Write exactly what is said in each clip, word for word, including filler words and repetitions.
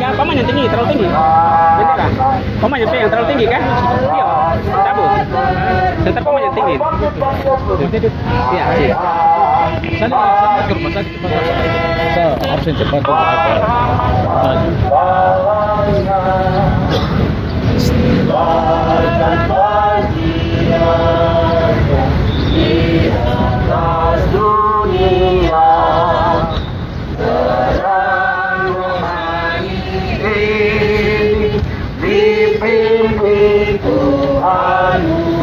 Ya, paman yang tinggi, terlalu tinggi. Beneran. Paman yang yang terlalu tinggi kan? Iya, cabut. Tetap paman yang tinggi. Iya, iya. Sana sana ke rumah sakit cepat. Saya absen cepat untuk apa? Di atas dunia terang rohani ini dipimpin Tuhan.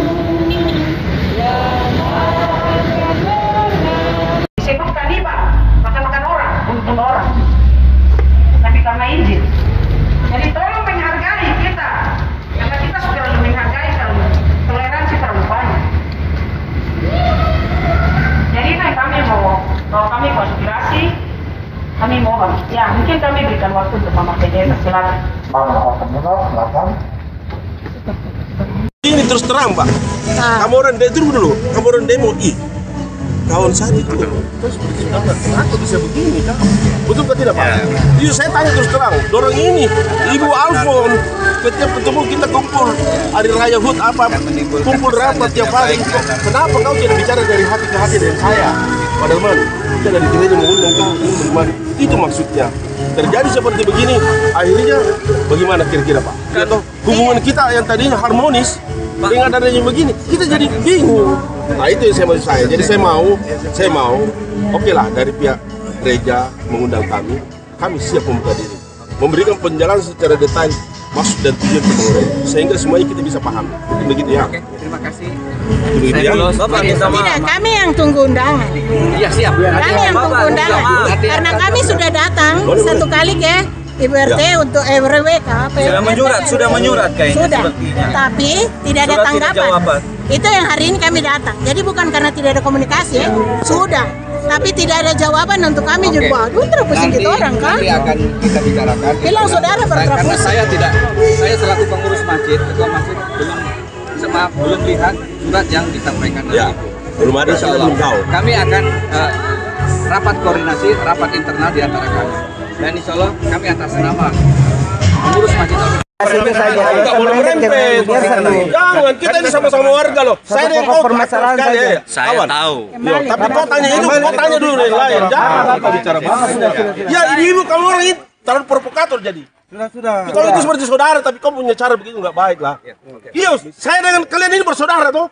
Disebutkan nih Pak, makan-makan orang, bunuh orang. Tapi karena izin. Jadi tolong menghargai kita, karena kita sudah menghargai kalau toleransi terlalu banyak. Jadi nah, kami mau, kalau kami konspirasi, kami mohon, ya mungkin kami berikan waktu untuk Mama Pendeta, silakan. Mama Pendeta, silakan. Ini terus terang, Pak. Kamu orang demo dulu, kamu orang demo i. Kawan saya itu terus berbicara, kenapa bisa begini kan? Betul kan tidak Pak? Iya saya tanya terus terang, dorong ini Ibu Alfon setiap ketemu kita kumpul hari raya Hut apa kumpul rapat tiap hari. Kenapa kau tidak bicara dari hati ke hati dengan saya? Padahal man, kita dari gereja mengundang kau ini bagaimana? Itu maksudnya. Terjadi seperti begini, akhirnya bagaimana kira-kira Pak? Atau hubungan kita yang tadinya harmonis dengan adanya begini, kita jadi bingung. Nah itu yang saya mau saya. Jadi saya mau, saya mau, oke lah dari pihak gereja mengundang kami, kami siap membuka diri, memberikan penjelasan secara detail maksud dan tujuan pembangunan, sehingga semuanya kita bisa paham. Begitu ya. Oke, terima kasih. Begitu ya. Bapak minta maaf. Tidak, kami yang tunggu undangan. Iya siap. Kami yang tunggu undangan. Karena kami sudah datang satu kali ke Ibu R T ya. Untuk R W K. Sudah menyurat, sudah menyurat kayaknya. Sudah, sepertinya. tapi tidak ada Surat tanggapan. tidak jawaban. Itu yang hari ini kami datang. Jadi bukan karena tidak ada komunikasi, ya. Sudah. Tapi tidak ada jawaban untuk kami Oke. juga. Aduh, terus gitu orang kan? Nanti akan kita bicarakan. Bilang saudara Saya- Karena berterapus. saya tidak, saya selaku pengurus masjid, ketua masjid belum, maaf, belum lihat surat yang disampaikan dari Ya, Ibu. belum ada, saya belum tahu. Kami akan eh, rapat koordinasi, rapat internal di antara kami. Dan insya Allah kami atas nama pengurus masjid Al Enggak boleh merempet. Jangan, kita ini sama-sama warga loh. Saya dengan kau permasalahan sekali ya. Saya Kawan. tahu. Loh, tapi kau tanya itu, kau tanya dulu yang lain. Jangan apa bicara bahas. Ya, ini ibu kamu orang ini terlalu provokator jadi. Sudah sudah. Kalau itu seperti saudara, tapi kau punya cara begitu nggak baik lah. Iya, saya dengan kalian ini bersaudara tuh.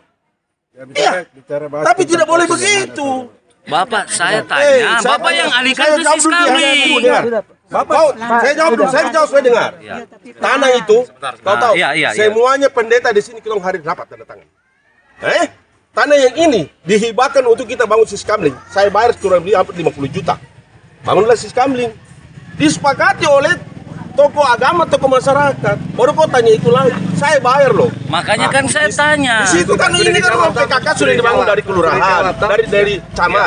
Iya, tapi tidak boleh begitu. Bapak, saya Eh, tanya, saya Bapak tanya. yang alihkan Saya ke jawab dulu, Siskambling. dia dengar. Bapak, saya jawab dulu, saya jawab saya dengar. Tanah itu, kau tahu, Iya, iya, iya. semuanya pendeta di sini kita hari rapat tanda tangan. Eh, tanah yang ini dihibahkan untuk kita bangun Siskambling. Saya bayar kurang lebih hampir lima puluh juta. Bangunlah Siskambling. Disepakati oleh tokoh agama, tokoh masyarakat. Baru kau tanya itu lagi, saya bayar loh. Makanya kan saya tanya. Di situ kan ini kan rumah P K K sudah dibangun dari kelurahan, dari dari camat.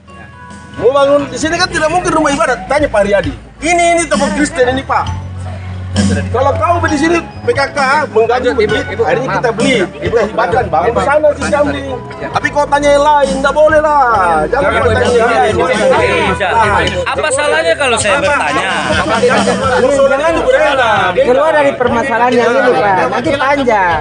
Mau bangun di sini kan tidak mungkin rumah ibadat. Tanya Pak Riyadi. Ini ini toko Kristen ini Pak. Kalau kau di sini P K K menggaji begitu, hari ini kita beli, kita hibahkan bangun di sana di Siskambling. Tapi kau tanya yang lain, nggak boleh lah. Jangan kau tanya yang lain. Apa salahnya kalau saya bertanya? Jangan itu berbeda. Keluar dari permasalahan yang ini Pak, nanti panjang.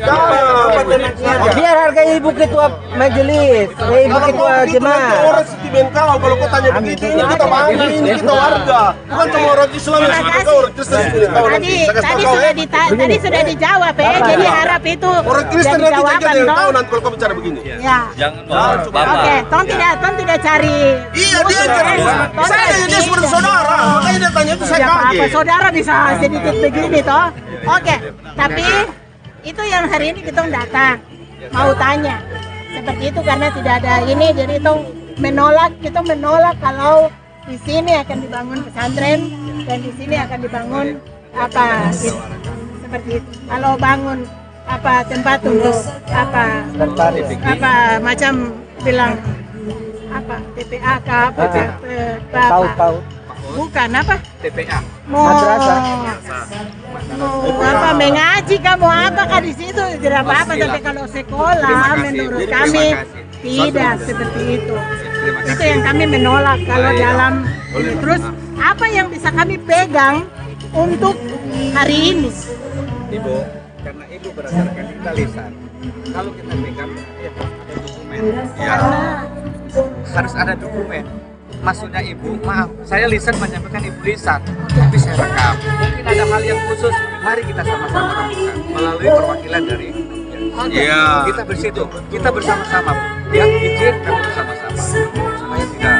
Biar harga ibu ketua majelis, eh, ibu ketua jemaat. Orang sentimen kau kalau kau tanya begitu, ini kita bangga, ini kita warga. Bukan cuma orang Islam yang seperti kau, orang Kristen seperti kau. Tadi, tadi sudah dita, tadi sudah dijawab ya. Jadi harap itu Orang Kristen jadi nanti jaga jawaban dengan toh. kau nanti kalau kau bicara begini. Ya. Jangan Bapak. Bapak. Oke, Tom tidak, Tom tidak cari. Iya dia musuh, kan. ya. Tom Saya tidak- dia seperti saudara, makanya dia tanya itu saya Ya apa, kaget. saudara bisa sedikit begini toh. Oke, tapi itu yang hari ini kita datang mau tanya seperti itu karena tidak ada ini, jadi itu menolak, kita menolak kalau di sini akan dibangun pesantren dan di sini akan dibangun apa gitu. Seperti itu. Kalau bangun apa tempat untuk apa apa macam bilang apa T P A K apa eh, Tahu apa tahu. bukan apa T P A. mau Madrasah. mau apa mengaji kamu apa kah di situ tidak apa-apa, tapi kalau sekolah Terima kasih. menurut Terima kami kasih. tidak seperti itu. Terima Itu yang kami menolak kalau Baik. dalam terus apa yang bisa kami pegang untuk hari ini. Ibu, karena ibu berdasarkan kita lisan, kalau kita pegang ya ada dokumen. Ya. Harus ada dokumen. Maksudnya ibu, maaf, saya lisan menyampaikan ibu lisan, tapi saya rekam. Mungkin ada hal yang khusus, mari kita sama-sama lakukan melalui perwakilan dari. Iya. Kita bersitu, kita bersama-sama. Yang izin kami bersama-sama supaya tidak.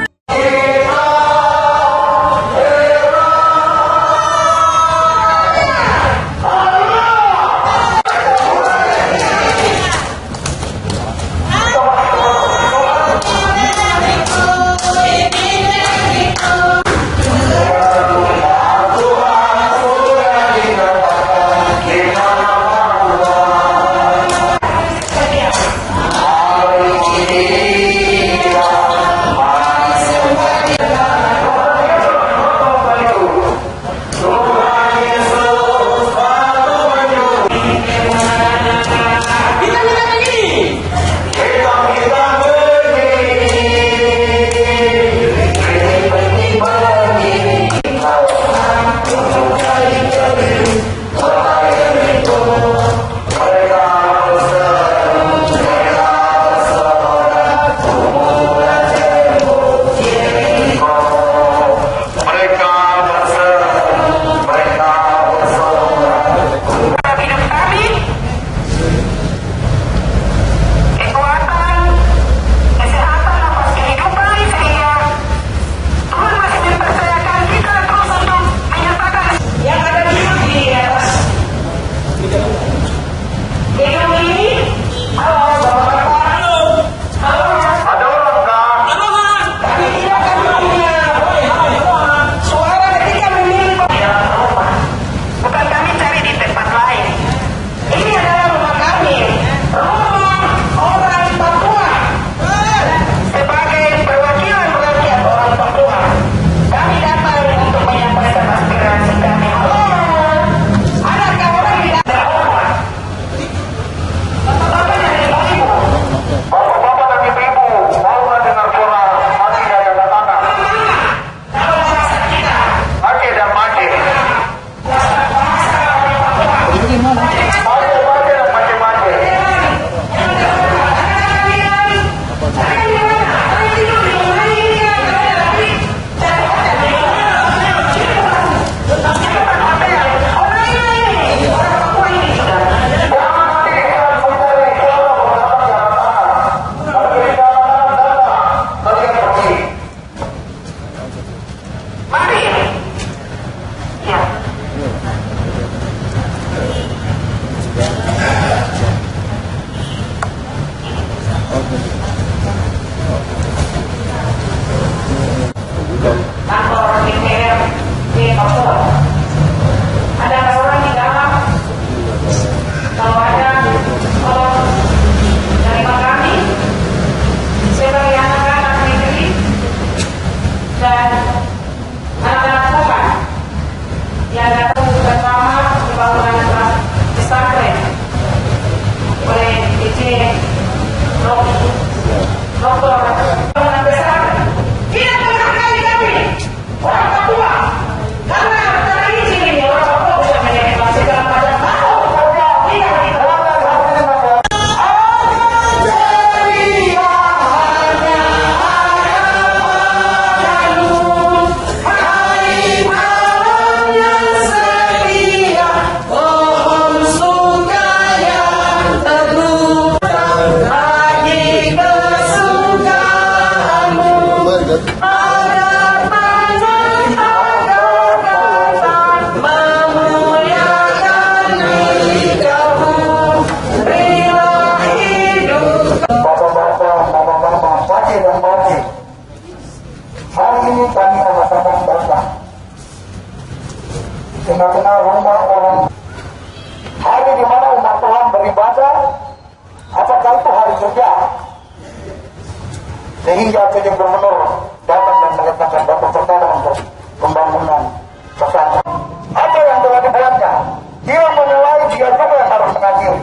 Benar-benar rumah orang, hari di mana umat Tuhan beribadah, apakah itu hari kerja? Sehingga Pj Gubernur datang dan meletakkan batu pertama untuk pembangunan pesantren. Apa yang telah dibuatnya? Dia menilai, dia juga yang harus mengadili.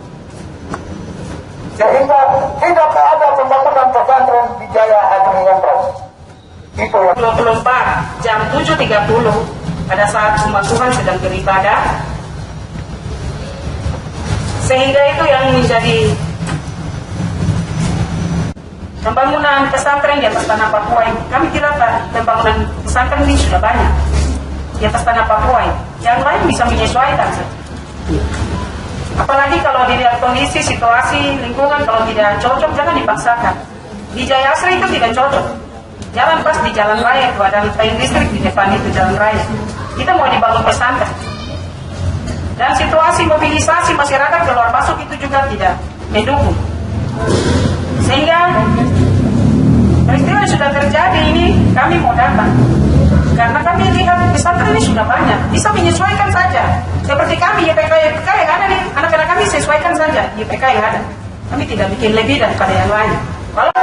Sehingga tidak ada pembangunan pesantren di Jaya Agni Yantro. Itu yang dua puluh empat jam tujuh tiga puluh pada saat umat Tuhan sedang beribadah. Sehingga itu yang menjadi pembangunan pesantren di atas tanah Papua ini. Kami kira pembangunan pesantren ini sudah banyak di atas tanah Papua ini. Yang lain bisa menyesuaikan saja. Apalagi kalau dilihat kondisi, situasi, lingkungan, kalau tidak cocok jangan dipaksakan. Di Jaya Asri itu tidak cocok. Jalan pas di jalan raya itu ada tiang listrik di depan itu jalan raya. Kita mau dibangun pesantren. Dan situasi mobilisasi masyarakat keluar masuk itu juga tidak mendukung. Sehingga peristiwa yang sudah terjadi ini kami mau datang. Karena kami lihat pesantren ini sudah banyak, bisa menyesuaikan saja. Seperti kami Y P K Y P K yang ada nih, anak-anak kami sesuaikan saja Y P K yang ada. Kami tidak bikin lebih daripada yang lain. Kalau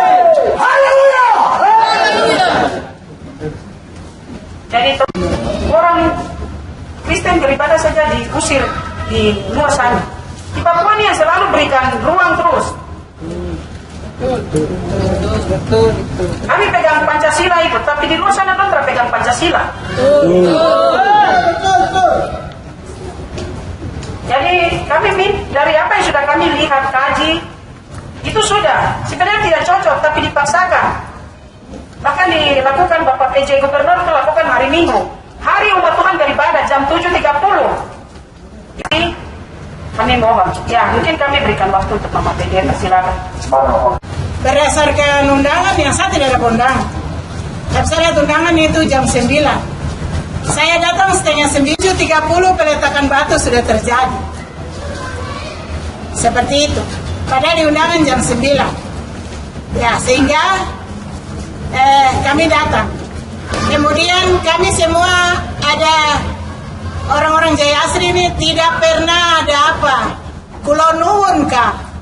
jadi orang Kristen beribadah saja diusir di luar sana. Di Papua ini yang selalu berikan ruang terus. Kami pegang Pancasila itu, tapi di luar sana kontra pegang Pancasila. Jadi kami dari apa yang sudah kami lihat kaji itu sudah sebenarnya tidak cocok, tapi dipaksakan. Bahkan dilakukan Bapak P J Gubernur itu lakukan hari Minggu, hari umat Tuhan beribadah jam tujuh tiga puluh. Jadi kami mohon, ya mungkin kami berikan waktu untuk Bapak P J, silakan. Berdasarkan undangan yang saya tidak ada undangan. Tapi saya lihat undangan itu jam sembilan. Saya datang setengah sembilan tiga puluh peletakan batu sudah terjadi. Seperti itu. Padahal di undangan jam sembilan. Ya, sehingga eh, kami datang. Kemudian kami semua ada orang-orang Jaya Asri ini tidak pernah ada apa. Kulon nuwun kah?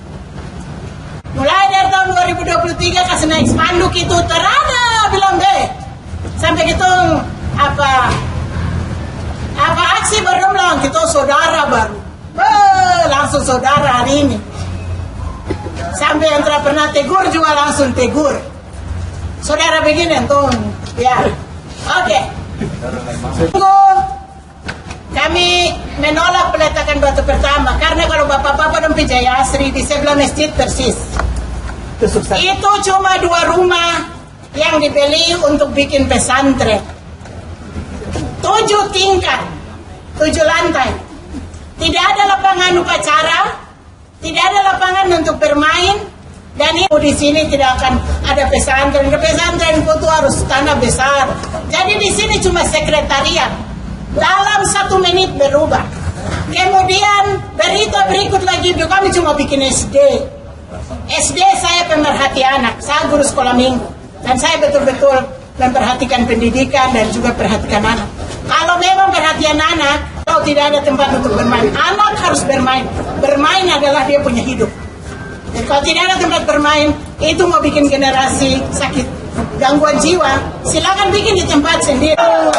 Mulai dari tahun dua ribu dua puluh tiga kasih naik spanduk itu terada bilang deh. Sampai gitu apa apa aksi baru bilang kita saudara baru. Be, langsung saudara hari ini. Sampai yang tidak pernah tegur juga langsung tegur. Saudara begini tuh. Ya. Oke. Okay. Kami menolak peletakan batu pertama karena kalau bapak-bapak dan Jaya Asri di sebelah masjid persis. Itu cuma dua rumah yang dibeli untuk bikin pesantren. Tujuh tingkat, tujuh lantai. Tidak ada lapangan upacara, tidak ada lapangan untuk bermain, dan itu di sini tidak akan ada pesantren. Ke pesantren itu harus tanah besar. Jadi di sini cuma sekretariat. Dalam satu menit berubah. Kemudian berita berikut lagi kami cuma bikin S D. S D saya pemerhati anak, saya guru sekolah minggu, dan saya betul-betul memperhatikan pendidikan dan juga perhatikan anak. Kalau memang perhatian anak, kalau tidak ada tempat untuk bermain, anak harus bermain. Bermain adalah dia punya hidup. Dan kalau tidak ada tempat bermain, itu mau bikin generasi sakit gangguan jiwa, silakan bikin di tempat sendiri.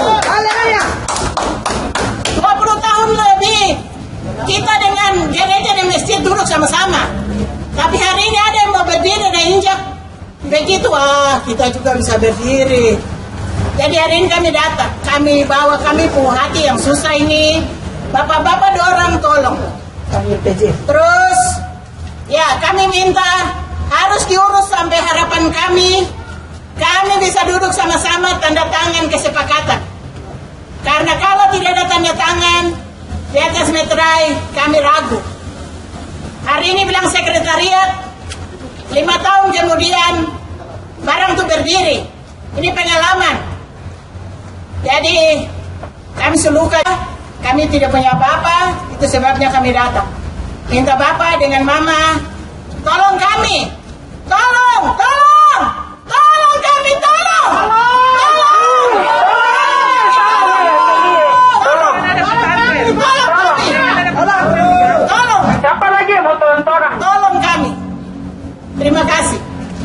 dua puluh tahun lebih kita dengan gereja dan masjid duduk sama-sama. Tapi hari ini ada yang mau berdiri dan injak. Begitu, wah kita juga bisa berdiri. Jadi hari ini kami datang, kami bawa kami punya hati yang susah ini. Bapak-bapak dorong tolong. Terus, ya kami minta harus diurus sampai harapan kami. Kami bisa duduk sama-sama tanda tangan kesepakatan. Karena kalau tidak ada tanda tangan di atas meterai, kami ragu. Hari ini bilang sekretariat, lima tahun kemudian barang itu berdiri. Ini pengalaman. Jadi kami seluka, kami tidak punya apa-apa, itu sebabnya kami datang. Minta Bapak dengan Mama, tolong kami, tolong, tolong, tolong kami, tolong, tolong, tolong, siapa lagi yang mau tolong orang? Tolong kami. Terima kasih.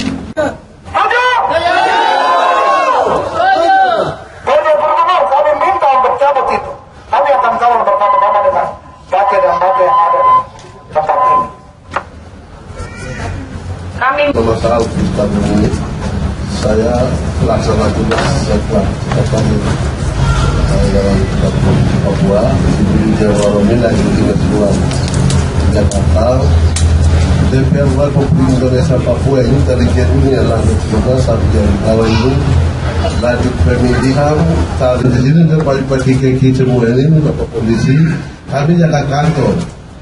Kami minta untuk cabut itu. Kami akan kawal bersama-sama dengan baca dan baca yang ada di tempat ini. Kami Kalau soal kita dulu, saya pelaksana tugas setelah kami dalam Papua, di Jawa Romi lagi di Keseluruhan Jakarta. D P R Republik Indonesia Papua ini dari Jeruni lanjut juga sampai awal ini lanjut pemilihan saat di sini dan pagi-pagi kaki semua ini Bapak Polisi kami jaga kantor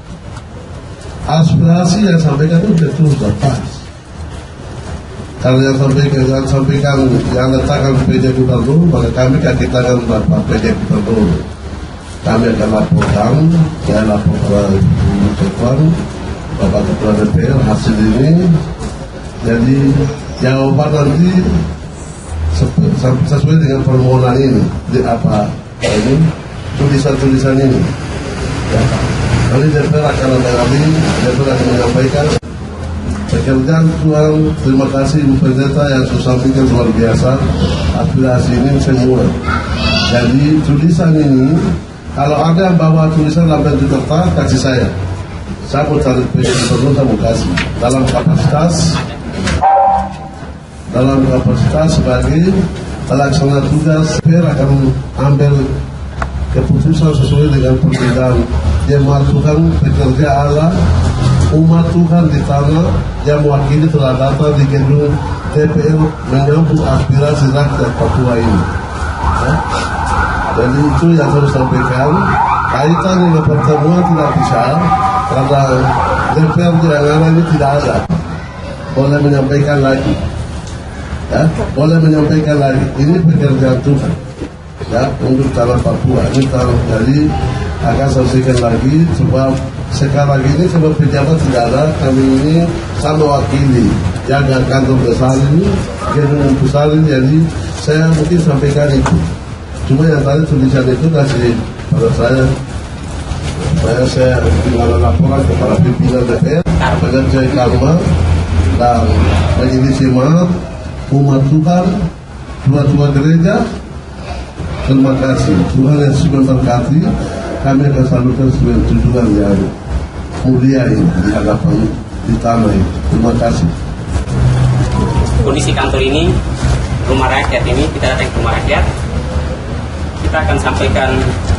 aspirasi yang sampaikan itu betul pas kalau yang sampaikan yang sampaikan yang letakkan P J Gubernur maka kami kaki tangan Bapak P J Gubernur kami akan laporkan ya laporkan Ketua Bapak Ketua D P R hasil ini jadi jawaban nanti sesuai dengan permohonan ini di apa ini tulisan-tulisan ini ya. Nanti D P R akan menanggapi, D P R akan menyampaikan pekerjaan Tuhan. Terima kasih Bu Pendeta yang sampaikan luar biasa aspirasi ini semua. Jadi tulisan ini kalau ada yang bawa tulisan dalam bentuk kertas kasih saya. Saya mau cari P J Gubernur, saya mau kasih dalam kapasitas dalam kapasitas sebagai pelaksana tugas. P R akan ambil keputusan sesuai dengan perbedaan dia melakukan pekerja Allah umat Tuhan di tanah yang mewakili telah datang di gedung D P R menyambut aspirasi rakyat Papua ini ya. Jadi itu yang saya sampaikan kaitan dengan pertemuan tidak bisa karena D P R yang ini tidak ada. Boleh menyampaikan lagi ya, boleh menyampaikan lagi ini pekerjaan Tuhan ya untuk tanah Papua ini tanah. Jadi akan selesaikan lagi sebab sekarang ini sebab pejabat tidak ada, kami ini sama wakili jaga kantor besar ini gedung besar ini. Jadi saya mungkin sampaikan itu cuma yang tadi tulisan itu kasih pada saya saya saya tinggal laporan kepada pimpinan D P R pekerja karma dan majelis imam umat Tuhan tua-tua gereja. Terima kasih Tuhan yang sudah berkati. Kami akan salurkan sebuah tujuan yang mulia ini di hadapan di tanah ini. Terima kasih. Kondisi kantor ini, rumah rakyat ini, kita datang ke rumah rakyat. Kita akan sampaikan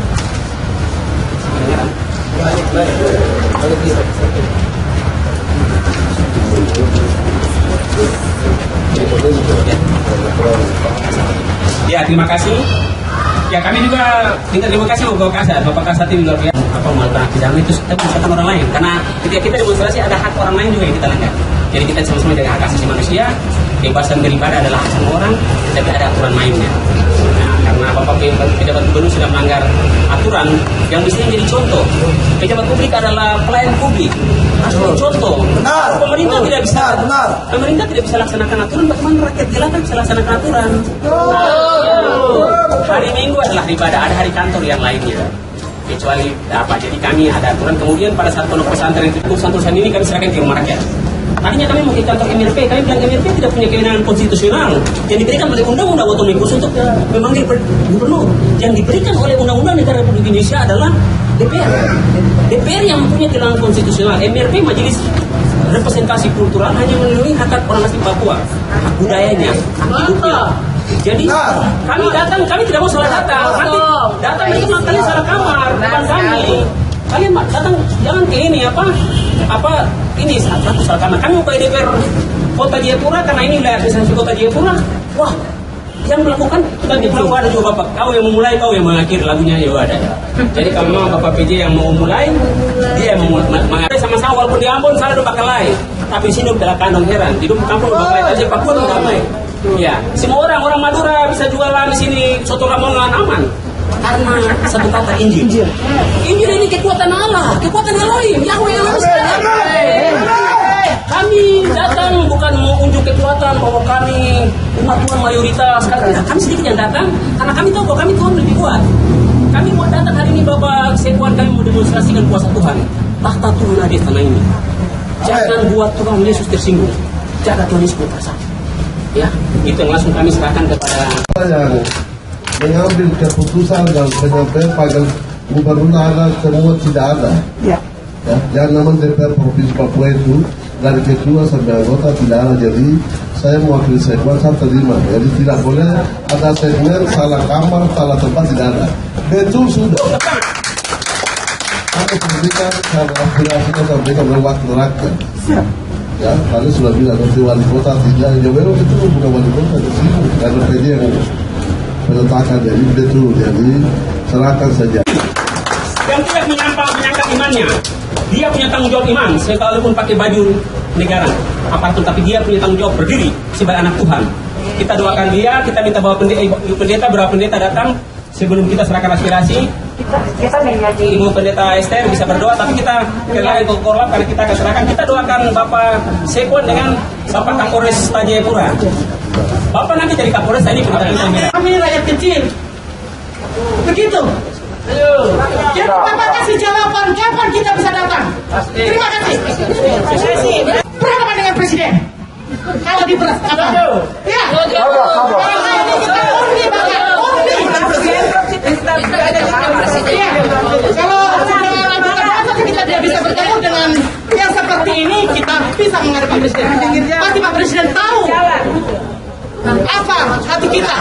ya, terima kasih. Ya kami juga minta terima kasih Bapak Kasat, Bapak Kasat ini luar biasa. Apa melakukan pidana itu kita menyusahkan orang lain, karena ketika kita demonstrasi ada hak orang lain juga yang kita langgar. Jadi kita sama-sama jaga hak asasi manusia, kebebasan beribadah adalah hak semua orang, tapi ada aturan mainnya. Nah, karena Bapak Pejabat Gubernur sudah melanggar aturan yang mestinya jadi contoh. Pejabat publik adalah pelayan publik, harus jadi contoh. Benar. Pemerintah benar, tidak bisa, benar. Pemerintah tidak bisa laksanakan aturan, bagaimana rakyat jelata bisa laksanakan aturan? Nah, hari Minggu adalah ibadah, ada hari kantor yang lainnya. Kecuali apa? Jadi kami ada aturan. Kemudian pada saat pondok pesantren itu urusan-urusan ini kami serahkan ke rumah rakyat. Tadinya kami mau ke kantor M R P, kami bilang M R P tidak punya kewenangan konstitusional yang diberikan oleh undang-undang otonomi khusus untuk memanggil gubernur. Yang diberikan oleh undang-undang negara Republik Indonesia adalah D P R. D P R yang mempunyai kewenangan konstitusional. M R P Majelis Representasi Kultural hanya melindungi hak orang asli Papua, hak budayanya, hak hidupnya. Jadi kami datang, kami tidak mau salah datang. Nanti datang itu kalian salah kamar, bukan kami. Kalian datang jangan ke ini apa apa ini satu salah kamar. Kami mau ke D P R Kota Jayapura karena ini wilayah administrasi Kota Jayapura. Wah, yang melakukan kita di Pulau ada juga Bapak. Kau yang memulai, kau yang mengakhiri, lagunya juga ada. Jadi kalau memang Bapak P J yang mau mulai, dia yang mau mengakhiri sama-sama walaupun di Ambon salah udah bakal lain. Tapi di sini udah kandang heran. Di kampung udah mulai aja Papua udah damai. Ya, semua orang orang Madura bisa jualan di sini soto Lamongan aman. Karena satu kata Injil. Injil ini kekuatan Allah, kekuatan Elohim, Yahweh yang harus kami datang bukan mau unjuk kekuatan bahwa kami umat Tuhan mayoritas. Kami sedikit yang datang karena kami tahu bahwa kami Tuhan lebih kuat. Kami mau datang hari ini Bapak Sekuan, kami mau demonstrasikan kuasa Tuhan. Tahta turun di tanah ini. Jangan buat Tuhan Yesus tersinggung. Jaga Tuhan Yesus berkuasa. Ya, itu yang langsung kami serahkan kepada yang mengambil keputusan dan penyampaian pada gubernur ada semua tidak ada. Ya. Ya, yang namanya D P R Provinsi Papua itu dari ketua sampai anggota tidak ada. Jadi saya mewakili Sekwan, saya terima. Jadi tidak boleh ada segmen salah kamar, salah tempat, tidak ada. Betul sudah. Kami sampaikan karena aspirasi kita sampaikan oleh wakil rakyat. Ya, tadi sudah bilang nanti wali kota tidak, ya memang itu bukan wali kota di sini, karena P D yang menetapkan, jadi betul, jadi serahkan saja. Yang tidak menyangka menyangka imannya, dia punya tanggung jawab iman, sekalipun pakai baju negara apapun, tapi dia punya tanggung jawab berdiri sebagai anak Tuhan. Kita doakan dia, kita minta bahwa pendeta, pendeta berapa pendeta datang sebelum kita serahkan aspirasi. Kita menjadi Ibu Pendeta Esther bisa berdoa, tapi kita kembali ke korlap karena kita akan serahkan. Kita doakan Bapak Sekwan dengan Bapak Kapolres Jayapura. Bapak nanti jadi Kapolres tadi kita minta. Kami rakyat kecil. Begitu. Jadi Bapak kasih jawaban kapan kita bisa datang. Terima kasih. Terima kasih. Berhadapan dengan Presiden. Kalau di beras apa? Ya. Kalau ini kita undi Bapak. Undi. Ya. Kalau kita tidak bisa bertemu dengan yang seperti ini, kita bisa menghadapi Presiden. Pasti Pak Presiden tahu apa hati kita.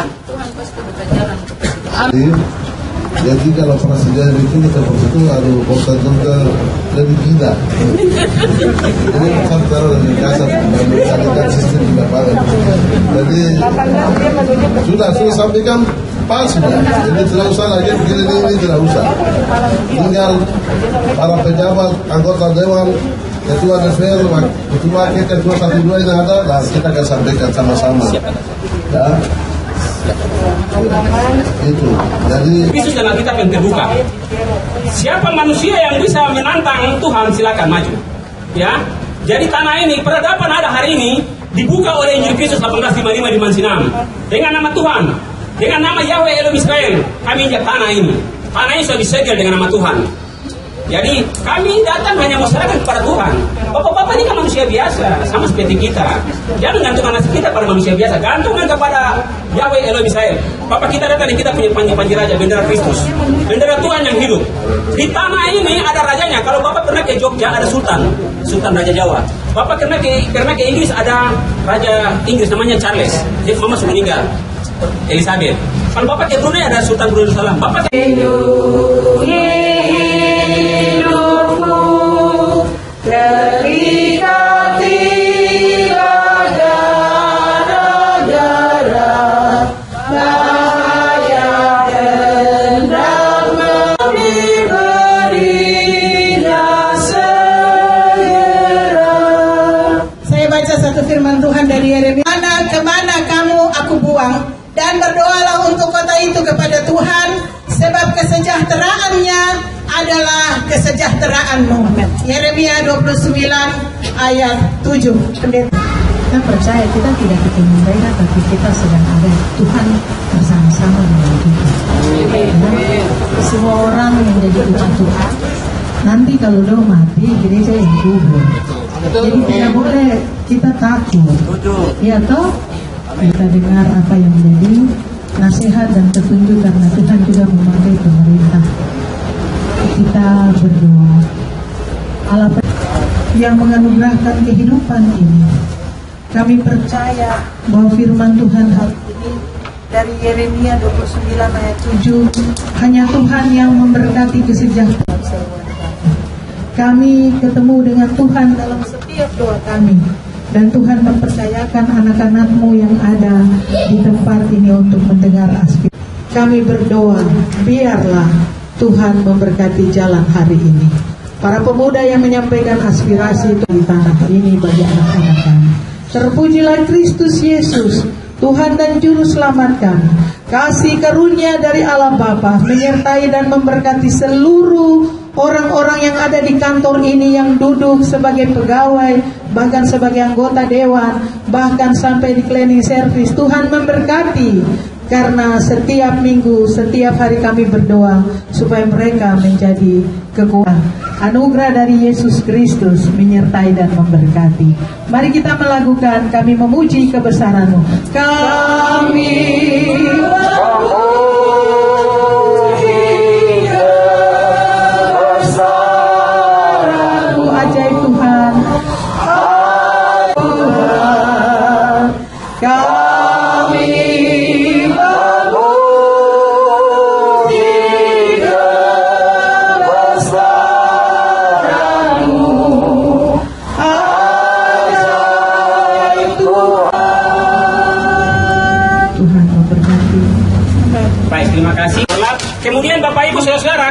Jadi kalau presiden itu kita itu harus konsen lebih gila. Ini bukan cara lebih kasar, mencarikan sistem di lapangan. Jadi sudah sudah sampaikan pas sudah. Jadi tidak usah lagi begini ini tidak usah. Tinggal para pejabat, anggota dewan, ketua D P R, ketua kita ketua satu dua ini ada, lah kita akan sampaikan sama-sama. Ya. Itu jadi Yesus dan Alkitab yang terbuka. Siapa manusia yang bisa menantang Tuhan silakan maju. Ya. Jadi tanah ini peradaban ada hari ini dibuka oleh Injil Kristus delapan belas lima puluh lima di Mansinam dengan nama Tuhan, dengan nama Yahweh Elohim Israel. Kami injak tanah ini. Tanah ini sudah disegel dengan nama Tuhan. Jadi kami datang hanya masyarakat kepada Tuhan. Bapak-bapak ini kan manusia biasa, sama seperti kita. Jangan gantungkan nasib kita pada manusia biasa, gantungkan kepada Yahweh Elohim Israel. Bapak kita datang, kita punya panji-panji raja, bendera Kristus, bendera Tuhan yang hidup. Di tanah ini ada rajanya. Kalau Bapak pernah ke Jogja ada Sultan, Sultan Raja Jawa. Bapak pernah ke pernah ke Inggris ada Raja Inggris namanya Charles. Dia mama sudah meninggal, Elizabeth. Kalau Bapak ke Brunei ada Sultan Brunei Darussalam. Bapak ke ketika tiba gara-gara bahaya hendak diberinya segera. Saya baca satu firman Tuhan dari Yeremia. Mana kemana kamu aku buang, dan berdoalah untuk kota itu kepada Tuhan, sebab kesejahteraannya adalah kesejahteraanmu. Yeremia dua puluh sembilan ayat tujuh. Pendeta, kita percaya kita tidak ketemu mereka, tapi kita sedang ada Tuhan bersama-sama dengan kita. Semua orang menjadi umat Tuhan. Nanti kalau dia mati, gereja yang kubur. Jadi tidak boleh kita takut. Ya toh? Kita dengar apa yang menjadi nasihat dan petunjuk, karena Tuhan juga memakai pemerintah. Kita berdoa Allah yang menganugerahkan kehidupan ini. Kami percaya bahwa firman Tuhan hari ini dari Yeremia dua puluh sembilan ayat tujuh, hanya Tuhan yang memberkati kesejahteraan. Kami ketemu dengan Tuhan dalam setiap doa kami, dan Tuhan mempercayakan anak-anak-Mu yang ada di tempat ini untuk mendengar aspirasi. Kami berdoa, biarlah Tuhan memberkati jalan hari ini. Para pemuda yang menyampaikan aspirasi itu di tanah ini bagi anak-anak kami. Terpujilah Kristus Yesus, Tuhan dan Juru Selamat kami. Kasih karunia dari Allah Bapa menyertai dan memberkati seluruh orang-orang yang ada di kantor ini, yang duduk sebagai pegawai, bahkan sebagai anggota dewan, bahkan sampai di cleaning service. Tuhan memberkati. Karena setiap minggu, setiap hari kami berdoa supaya mereka menjadi kekuatan. Anugerah dari Yesus Kristus menyertai dan memberkati. Mari kita melakukan, kami memuji kebesaran-Mu. Kami memuji kebesaran-Mu. Ajaib Tuhan. Tuhan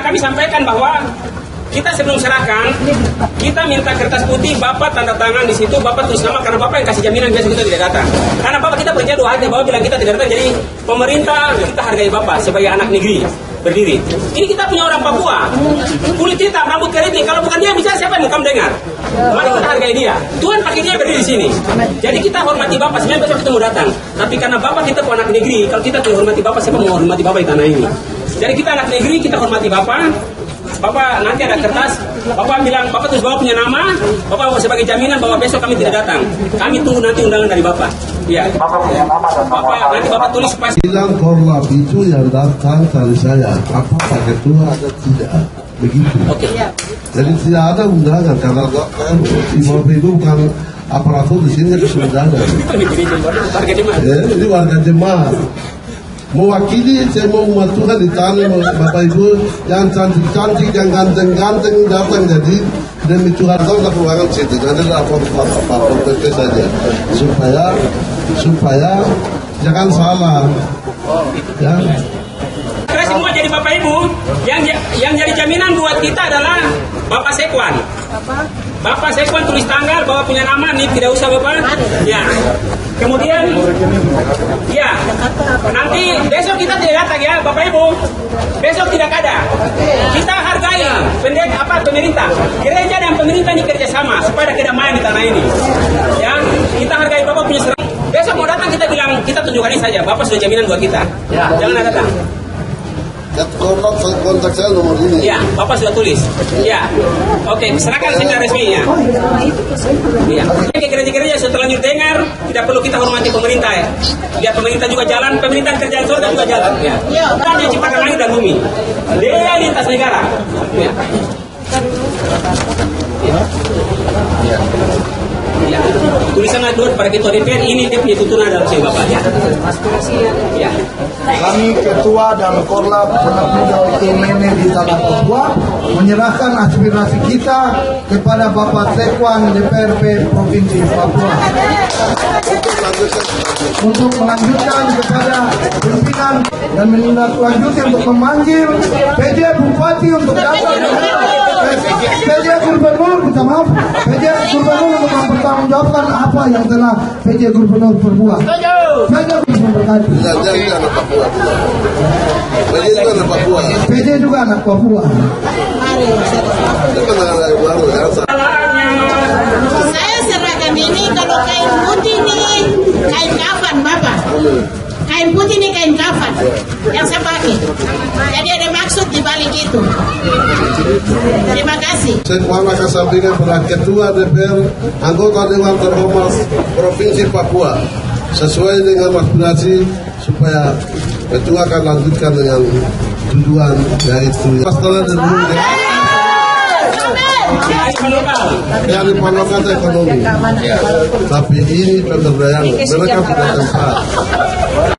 kami sampaikan bahwa kita sebelum serahkan, kita minta kertas putih, Bapak tanda tangan di situ, Bapak tulis nama karena Bapak yang kasih jaminan biasa kita tidak datang. Karena Bapak kita berjanji dua hari, Bapak bilang kita tidak datang, jadi pemerintah kita hargai Bapak sebagai anak negeri berdiri. Ini kita punya orang Papua, kulit hitam, rambut keriting. Kalau bukan dia bicara, siapa yang mau kamu dengar? Mari kita hargai dia. Tuhan pakai dia berdiri di sini. Jadi kita hormati Bapak. Sebenarnya besok kita mau datang, tapi karena Bapak kita anak negeri, kalau kita tidak hormati Bapak, siapa mau hormati Bapak di tanah ini? Jadi kita anak negeri, kita hormati Bapak. Bapak nanti ada kertas, Bapak bilang, Bapak terus Bapak punya nama, Bapak sebagai jaminan bahwa besok kami tidak datang. Kami tunggu nanti undangan dari Bapak. Iya. Bapak nanti Bapak tulis pas. Bilang korlap itu yang datang dari saya, apa Pak Ketua ada tidak? Begitu. Oke. Jadi tidak ada undangan karena Imam itu bukan aparatur di sini sudah ada. Warga jemaat. Ya, ini warga jemaat. Mewakili saya mau umat Tuhan di tanah Bapak Ibu yang cantik-cantik, yang ganteng-ganteng datang jadi demi Tuhan tahu tak ruangan situ. Jadi lapor apa apa saja supaya supaya jangan salah. Ya. Kita semua jadi Bapak Ibu yang yang jadi jaminan buat kita adalah Bapak Sekwan. Bapak Sekwan tulis tanggal bahwa punya nama nih, tidak usah Bapak. Ya. Kemudian, ya, nanti besok kita tidak datang ya, Bapak Ibu. Besok tidak ada. Kita hargai pendeta apa pemerintah, gereja dan pemerintah ini kerjasama supaya ada kedamaian di tanah ini. Ya, kita hargai Bapak punya serang. Besok mau datang kita bilang kita tunjukkan ini saja. Bapak sudah jaminan buat kita. Jangan ada datang. Kontak, kontak saya nomor ini. Ya, Bapak sudah tulis. Ya, oke, serahkan secara resminya. Ya, ke gereja-gereja setelah lanjut dengar, tidak perlu kita hormati pemerintah ya. Biar pemerintah juga jalan, pemerintah kerjaan surga juga jalan. Ya, dan yang ciptakan langit dan bumi. Dia lintas negara. Ya. Ya. Ya. Ya. Tulisan aduan pada Ketua D P R ini dia punya tuntunan dalam sini Bapak ya. Ya. Kami Ketua dan Korlap Pemuda O T M N di Tanah Papua menyerahkan aspirasi kita kepada Bapak Sekwan D P R P Provinsi Papua untuk melanjutkan kepada pimpinan dan menindaklanjuti untuk memanggil P J Bupati untuk datang, P J Gubernur, minta maaf, P J Gubernur untuk mempertanggungjawabkan apa yang telah P J Gubernur perbuat. P J Gubernur berkati. P J juga anak Papua. P J juga anak Papua. Saya serahkan ini kalau kain putih nih, kain kafan Bapak. Kain putih ini kain kafan yang saya pakai. Jadi ada maksud di balik itu. Terima kasih. Saya mohon kesampaikan pada Ketua D P R, anggota Dewan Terhormat Provinsi Papua, sesuai dengan aspirasi supaya Ketua akan lanjutkan dengan tujuan yaitu pastoral dan dari panokan ekonomi. Tapi ini pemberdayaan mereka tidak tempat.